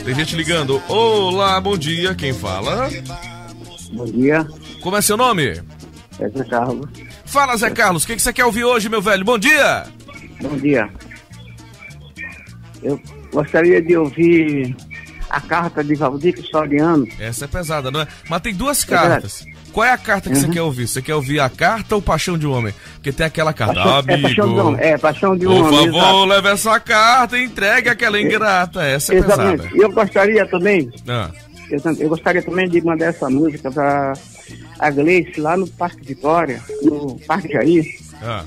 Tem gente ligando. Olá, bom dia, quem fala? Bom dia. Como é seu nome? É Zé Carlos. Fala, Zé Carlos, o que você quer ouvir hoje, meu velho? Bom dia! Bom dia. Eu gostaria de ouvir a carta de Valdir Soriano. Essa é pesada, não é? Mas tem duas cartas. Qual é a carta que você quer ouvir? Você quer ouvir a carta ou Paixão de um Homem? Porque tem aquela carta. Amigo, Paixão de um Homem. Por favor, leve essa carta e entregue aquela ingrata. Essa é exatamente. pesada. E eu gostaria também... Ah. Eu gostaria também de mandar essa música para a Gleice lá no Parque Vitória, no Parque Jair. Ah.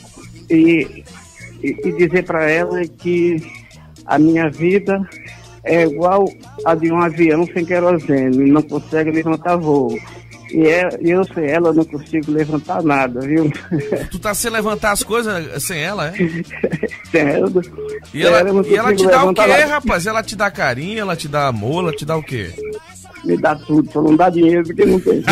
E dizer para ela que a minha vida é igual a de um avião sem querosene, não consegue levantar voo. E eu sem ela não consigo levantar nada, viu? Tu tá sem levantar as coisas sem ela, é? Sem ela. E ela te dá o quê, rapaz? Ela te dá carinho, ela te dá amor, ela te dá o quê? Me dá tudo, só não dá dinheiro porque não tem.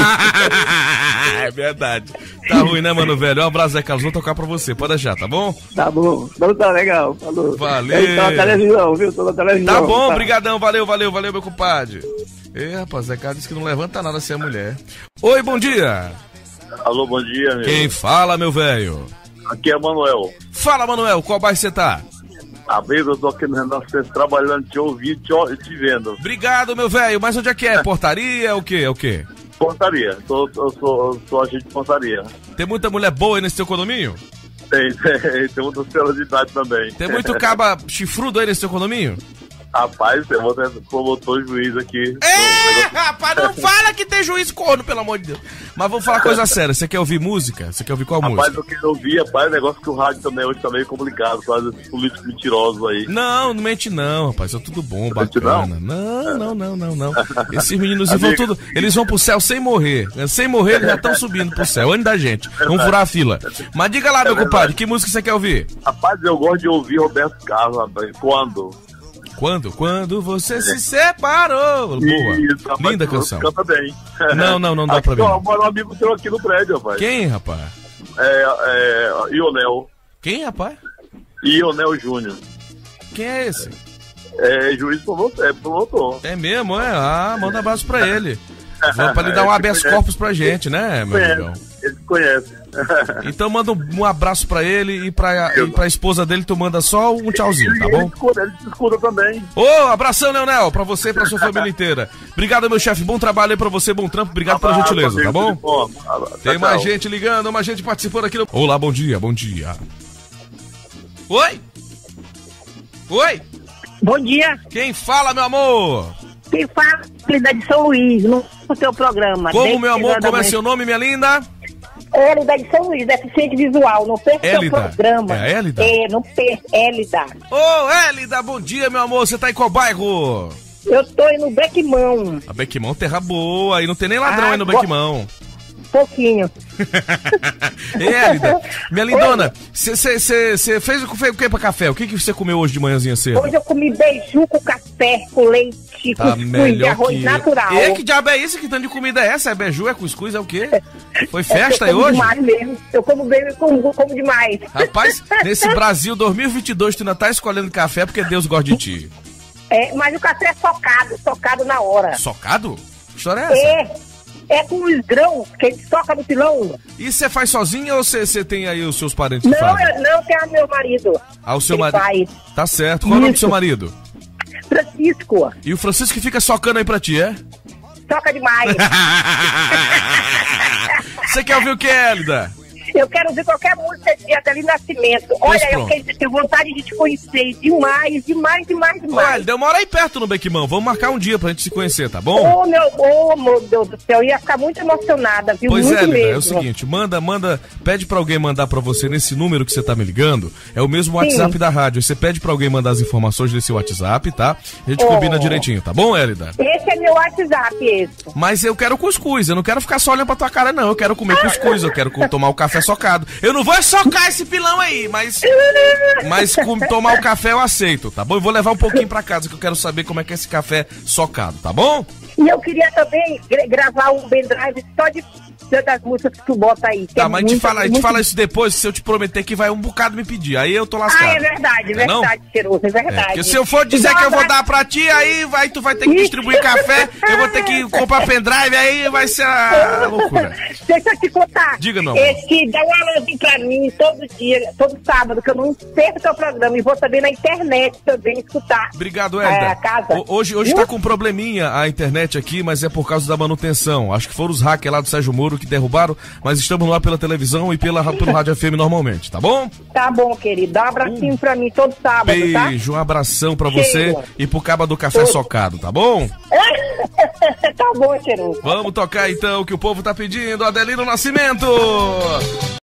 É verdade. Tá ruim, né, mano, velho? Um abraço, Zé Carlos. Vou tocar pra você. Pode deixar, tá bom? Tá bom. Não, tá legal. Falou. Valeu. Eu tô na televisão, viu? Tô na televisão. Tá bom, brigadão. Valeu, meu compadre. Rapaz, Zé Carlos disse que não levanta nada sem a mulher. Oi, bom dia. Alô, bom dia, meu. Quem fala, meu velho? Aqui é Manuel. Fala, Manuel. Qual bairro você tá? A vez eu tô aqui no Renascença trabalhando, te ouvindo, te vendo. Obrigado, meu velho. Mas onde é que é? Portaria? O quê? Portaria. Eu sou agente de portaria. Tem muita mulher boa aí nesse teu condomínio? Tem muita senhora de idade também. Tem muito caba chifrudo aí nesse teu condomínio? Rapaz, eu vou ter promotor juiz aqui. Rapaz, não fala que tem juiz corno, pelo amor de Deus. Mas vamos falar coisa séria. Você quer ouvir música? Você quer ouvir qual música? Rapaz, eu quero ouvir, rapaz, o negócio que o rádio também hoje tá meio complicado, quase esses políticos mentirosos aí. Não mente não, rapaz. É tudo bom, bacana. Não. Esses meninos vão tudo. Eles vão pro céu sem morrer. Sem morrer, eles já estão subindo pro céu. Antes da gente. Vamos furar a fila. Mas diga lá, meu compadre, que música você quer ouvir? Rapaz, eu gosto de ouvir Roberto Carlos, rapaz. Quando você se separou. Boa. Isso, rapaz, linda canção. Canta bem. Não dá pra mim. Mora um amigo teu aqui no prédio, rapaz. Quem, rapaz? Ionel. Quem, rapaz? Ionel Júnior. Quem é esse? É juiz promotor. É mesmo, é? Manda um abraço pra ele. Vamos pra ele dar um habeas corpus pra gente, né, meu amigão? Ele conhece. Então manda um abraço pra ele e pra esposa dele tu manda só um tchauzinho, tá bom? Ele te escuta também. Abração, Leonel, pra você e pra sua família inteira. Obrigado, meu chefe, bom trabalho aí pra você, bom trampo, obrigado pela gentileza, tá bom? Tem mais gente ligando, mais gente participando aqui. Olá, bom dia. Oi? Bom dia. Quem fala, meu amor? Quem fala é de São Luís, no teu programa. Como, meu amor, como é seu nome, minha linda? Élida de São Luís, deficiente visual, não perca o teu programa. É a Élida? Não perca, Élida. Élida, bom dia, meu amor, você tá em qual bairro? Eu tô aí no Bequimão. A Bequimão, terra boa, aí não tem nem ladrão aí no Bequimão. Pouquinho. Élida, minha lindona, você fez o que pra café? O que você comeu hoje de manhãzinha cedo? Hoje eu comi beiju com café, com leite, tá cuscuz de arroz natural. Que diabo é isso? Que tanto de comida é essa? É beiju, é cuscuz, é o quê? Foi festa aí hoje? Demais mesmo. Eu como bem, eu como demais. Rapaz, nesse Brasil 2022 tu ainda tá escolhendo café porque Deus gosta de ti. Mas o café é socado na hora. Socado? Que história é essa? É com os grãos que a gente toca no pilão. E você faz sozinha ou você tem aí os seus parentes que fazem? Não, tem meu marido. O seu marido? Faz. Tá certo. Qual é o nome do seu marido? Francisco. E o Francisco que fica socando aí pra ti, é? Toca demais. Você quer ouvir o que, Élida? Eu quero ouvir qualquer música de Adelino Nascimento. Olha, eu tenho vontade de te conhecer demais. Olha, demora aí perto no Bequimão. Vamos marcar um dia pra gente se conhecer, tá bom? Meu Deus do céu, eu ia ficar muito emocionada, viu? Pois muito Élida, mesmo. É o seguinte, pede pra alguém mandar pra você nesse número que você tá me ligando. É o mesmo WhatsApp da rádio. Você pede pra alguém mandar as informações desse WhatsApp, tá? A gente combina direitinho, tá bom, Élida? Esse é meu WhatsApp, esse. Mas eu quero cuscuz, eu não quero ficar só olhando pra tua cara, não. Eu quero comer cuscuz, eu quero tomar o café socado. Eu não vou socar esse pilão aí, mas tomar o café eu aceito, tá bom? Eu vou levar um pouquinho pra casa, que eu quero saber como é que é esse café socado, tá bom? E eu queria também gravar um pendrive só de das músicas que tu bota aí. Tá, mas a gente fala isso depois, se eu te prometer que vai um bocado me pedir. Aí eu tô lascado. Ah, é verdade, cheiroso, é verdade. Porque se eu for dizer que eu vou dar pra ti, aí tu vai ter que distribuir café, eu vou ter que comprar pendrive, aí vai ser a loucura. Deixa eu te contar. Diga, não. Esse dá um alôzinho pra mim todo dia, todo sábado, que eu não perco teu programa e vou também na internet também escutar. Obrigado, Hélida. Hoje tá com um probleminha a internet aqui, mas é por causa da manutenção. Acho que foram os hackers lá do Sérgio Moro que derrubaram, mas estamos lá pela televisão e pelo Rádio FM normalmente, tá bom? Tá bom, querido. Dá um abracinho pra mim todo sábado, beijo, tá? Um abração pra você e pro caba do café socado, tá bom? Tá bom, cheiroso. Vamos tocar então o que o povo tá pedindo, Adelino Nascimento.